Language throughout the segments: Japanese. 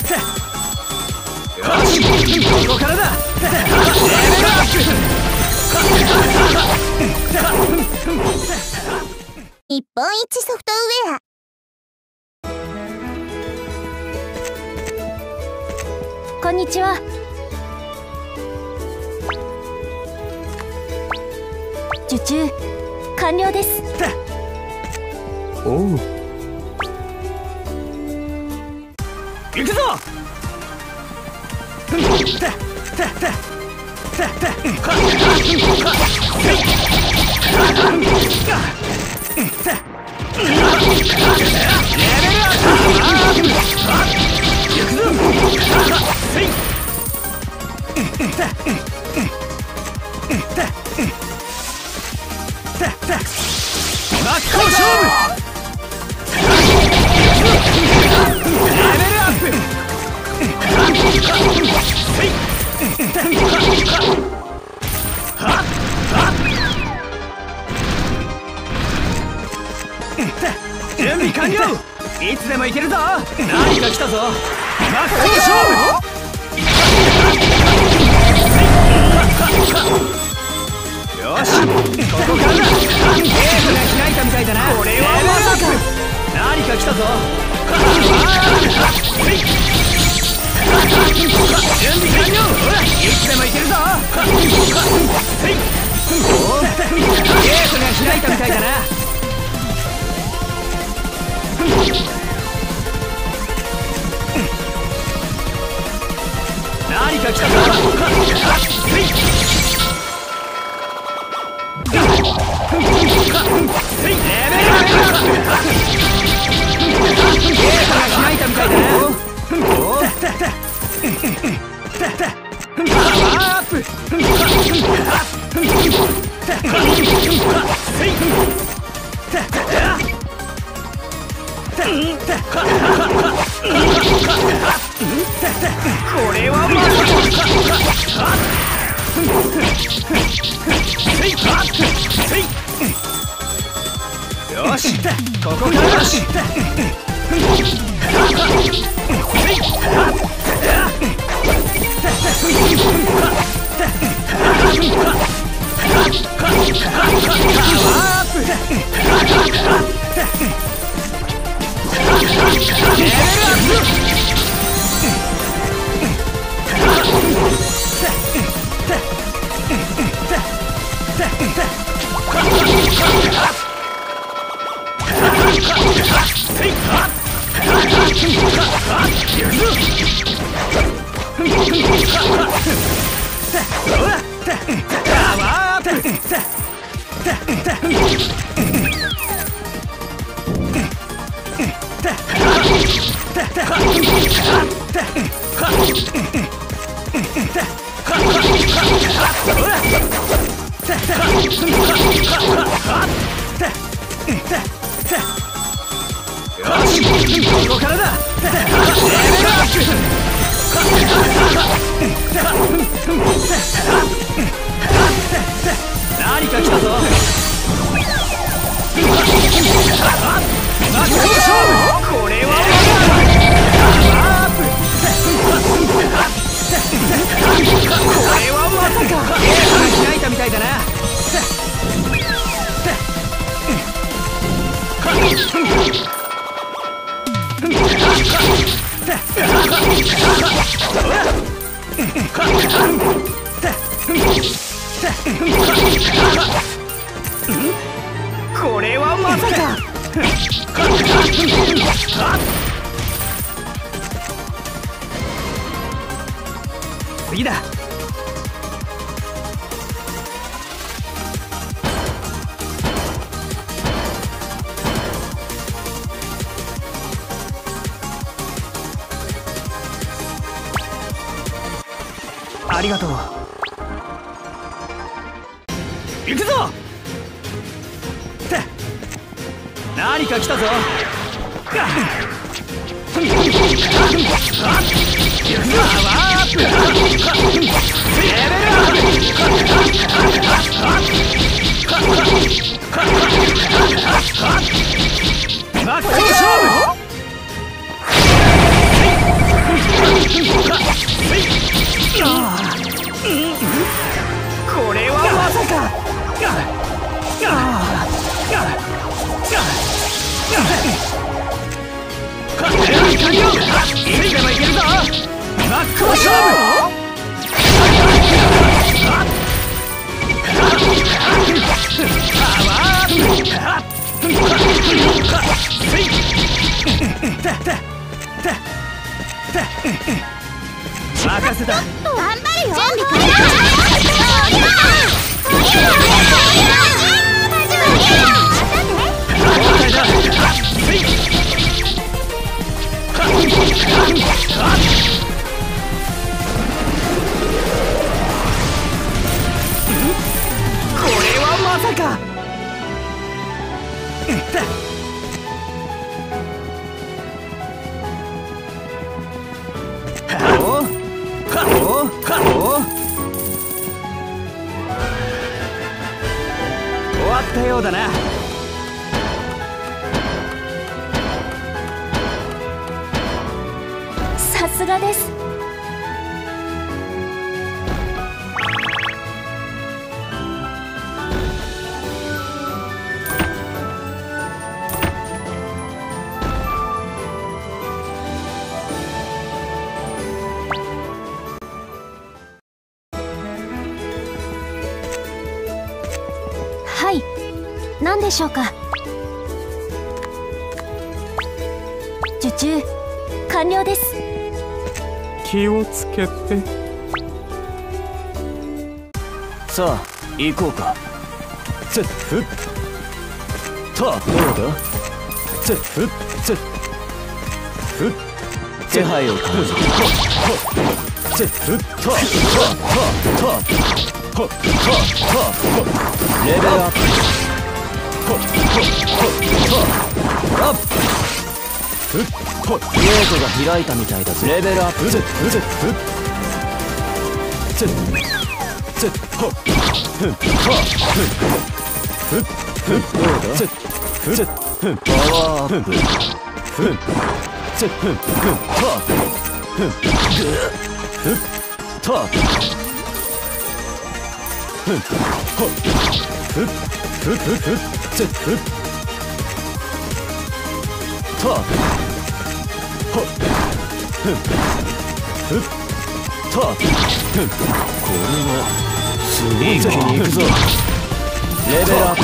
よし、ここからだ。 日本一ソフトウェア。こんにちは。受注完了です。 おう、行くぞ。準備完了。いつでもいけるぞ。何か来たぞ。真っ向勝負。よし、ここからだ。ゲームが開いたみたいだな。これはまさか。何か来たぞ。準備完了。ほら、いつでもいけるぞ。お、ゲームが開いたみたいだな。何か来たぞ。開いたみたいだな。パワーアップ。これはまさか。よし、ここからだ。よし、ここからだ。何か来たぞ。これはこれはまさか。開いたみたいだな。これはまさか。次だ。ありがとう。行くぞ。何か来たぞ。こ任せた。 頑張るよ。準備完これはまさか。終わったようだな。 さすがです。はい、何でしょうか。受注完了です。 気をつけて。 さあ行こうか。ぜっふっとどうだ。ぜっふっぜっふっ気配を感じる。ぜっふっとレベルアップ。ゲートが開いたみたいだぞ。レベルアップ。パワーアップ。一気に行くぞ。レベルアップ。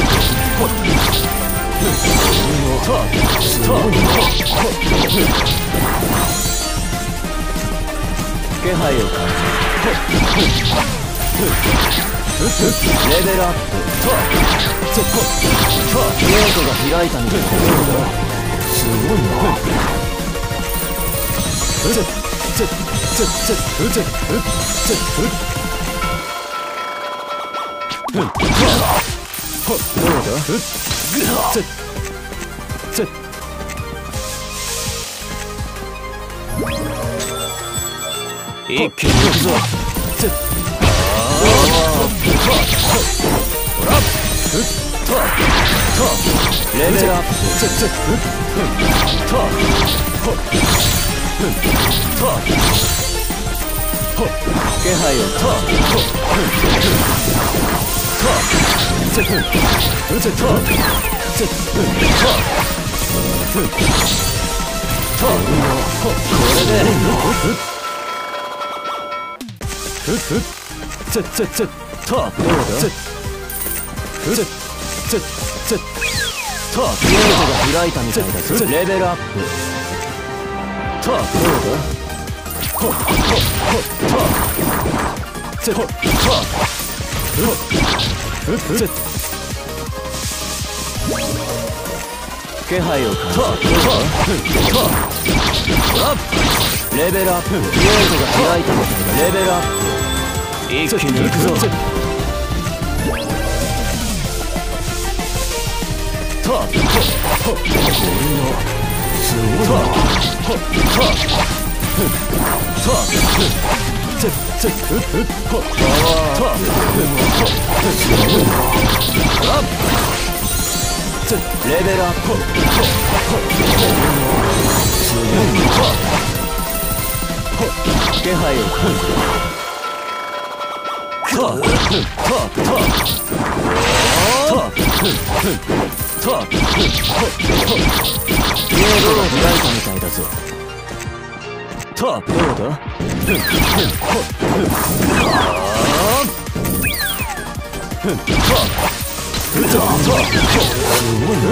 気配を感じる。レベルアップ。ゲートが開いたみたいだ。すごいな。どうだ。一気に行くぞ。レベルアップ。気配をゲートが開いたみたいだぞ。レベルアップ。どうだ。気配を感じる。レベルアップ。ゲートが開いたみたいだ。レベルアップ。一気に行くぞ。これはすごいな。レベルアップ。すごいな。気配を感じる。ゲートが開いたみたいだぞ。どうだ。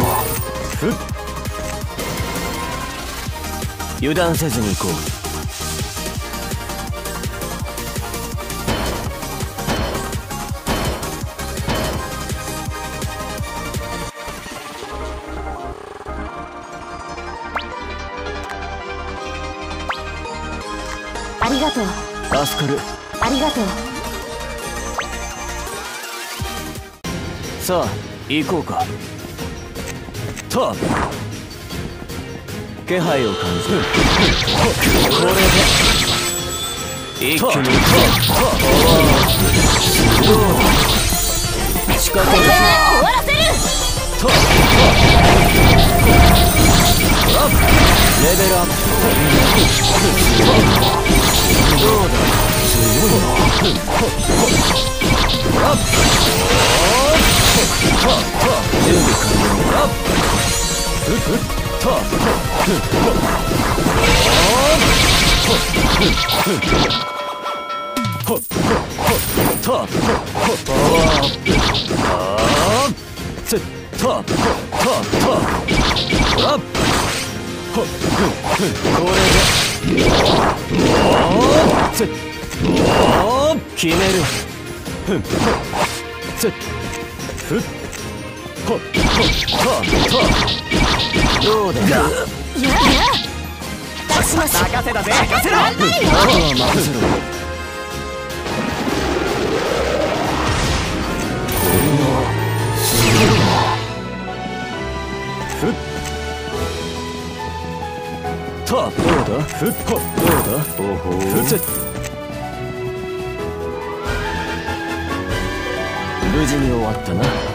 油断せずに行こう。 ありがとう。 助かる。 ありがとう。 さあ行こうか。と気配を感じる。これで一気に仕掛ける。 終わらせる。 とレベルアップ。どうだ強いな。準備完了。決める。どうだ。 出します。 任せだぜ。 任せろ。 あとは任せろ。これはすげえな。どうだ。おほう。無事に終わったな。